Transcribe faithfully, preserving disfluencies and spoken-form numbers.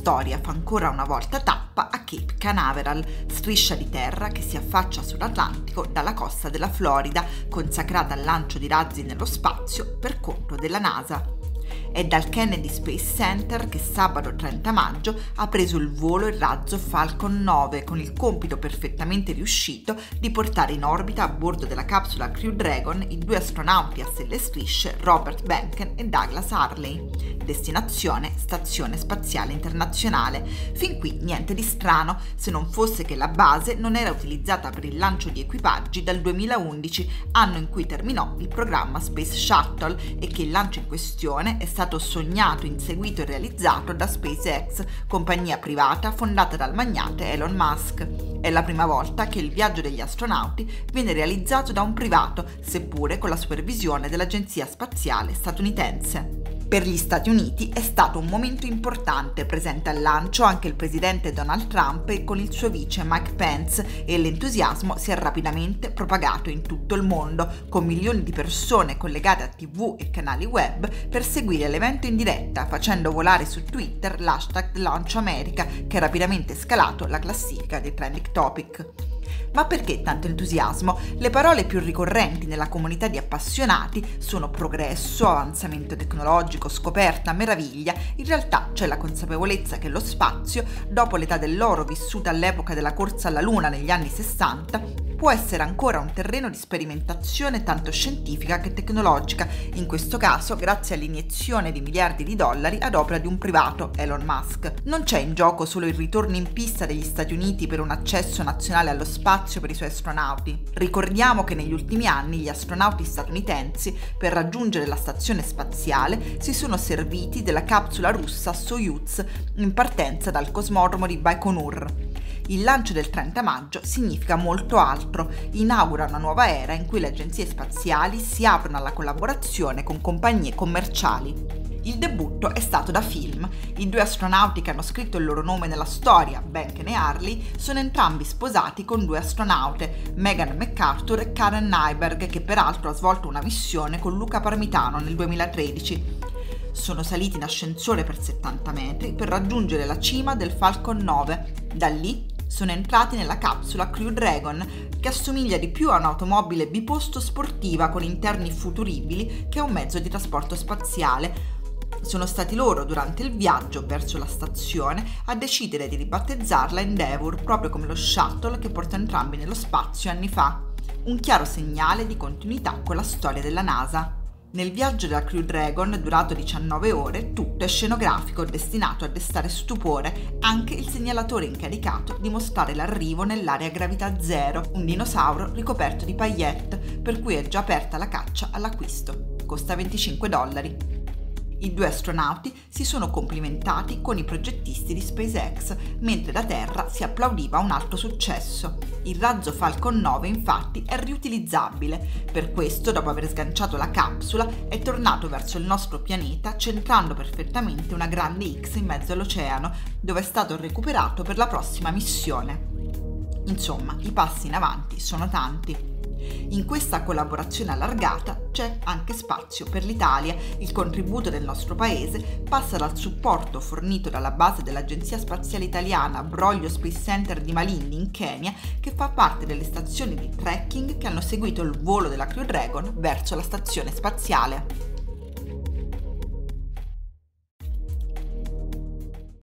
storia fa ancora una volta tappa a Cape Canaveral, striscia di terra che si affaccia sull'Atlantico dalla costa della Florida, consacrata al lancio di razzi nello spazio per conto della NASA. È dal Kennedy Space Center che sabato trenta maggio ha preso il volo il razzo Falcon nove, con il compito perfettamente riuscito di portare in orbita a bordo della capsula Crew Dragon i due astronauti a stelle strisce Robert Behnken e Douglas Hurley. Destinazione Stazione Spaziale Internazionale. Fin qui niente di strano, se non fosse che la base non era utilizzata per il lancio di equipaggi dal duemilaundici, anno in cui terminò il programma Space Shuttle, e che il lancio in questione è stato sognato, inseguito e realizzato da SpaceX, compagnia privata fondata dal magnate Elon Musk. È la prima volta che il viaggio degli astronauti viene realizzato da un privato, seppure con la supervisione dell'Agenzia Spaziale statunitense. Per gli Stati Uniti è stato un momento importante, presente al lancio anche il presidente Donald Trump e con il suo vice Mike Pence, e l'entusiasmo si è rapidamente propagato in tutto il mondo, con milioni di persone collegate a tivù e canali web per seguire l'evento in diretta, facendo volare su Twitter l'hashtag LaunchAmerica, che ha rapidamente scalato la classifica dei trending topic. Ma perché tanto entusiasmo? Le parole più ricorrenti nella comunità di appassionati sono progresso, avanzamento tecnologico, scoperta, meraviglia. In realtà c'è la consapevolezza che lo spazio, dopo l'età dell'oro vissuta all'epoca della corsa alla Luna negli anni sessanta, può essere ancora un terreno di sperimentazione tanto scientifica che tecnologica, in questo caso grazie all'iniezione di miliardi di dollari ad opera di un privato, Elon Musk. Non c'è in gioco solo il ritorno in pista degli Stati Uniti per un accesso nazionale allo spazio per i suoi astronauti. Ricordiamo che negli ultimi anni gli astronauti statunitensi, per raggiungere la stazione spaziale, si sono serviti della capsula russa Soyuz in partenza dal cosmodromo di Baikonur. Il lancio del trenta maggio significa molto altro, inaugura una nuova era in cui le agenzie spaziali si aprono alla collaborazione con compagnie commerciali. Il debutto è stato da film. I due astronauti che hanno scritto il loro nome nella storia, Behnken e Hurley, sono entrambi sposati con due astronaute, Megan McArthur e Karen Nyberg, che peraltro ha svolto una missione con Luca Parmitano nel duemilatredici. Sono saliti in ascensore per settanta metri per raggiungere la cima del Falcon nove. Da lì sono entrati nella capsula Crew Dragon, che assomiglia di più a un'automobile biposto sportiva con interni futuribili che a un mezzo di trasporto spaziale. Sono stati loro, durante il viaggio verso la stazione, a decidere di ribattezzarla Endeavour, proprio come lo shuttle che portò entrambi nello spazio anni fa. Un chiaro segnale di continuità con la storia della NASA. Nel viaggio della Crew Dragon, durato diciannove ore, tutto è scenografico, destinato a destare stupore, anche il segnalatore incaricato di mostrare l'arrivo nell'area gravità zero, un dinosauro ricoperto di paillette, per cui è già aperta la caccia all'acquisto. Costa venticinque dollari. I due astronauti si sono complimentati con i progettisti di SpaceX, mentre da terra si applaudiva un alto successo. Il razzo Falcon nove infatti è riutilizzabile, per questo dopo aver sganciato la capsula è tornato verso il nostro pianeta centrando perfettamente una grande X in mezzo all'oceano, dove è stato recuperato per la prossima missione. Insomma, i passi in avanti sono tanti. In questa collaborazione allargata c'è anche spazio per l'Italia. Il contributo del nostro paese passa dal supporto fornito dalla base dell'Agenzia Spaziale Italiana Broglio Space Center di Malindi in Kenya, che fa parte delle stazioni di trekking che hanno seguito il volo della Crew Dragon verso la stazione spaziale.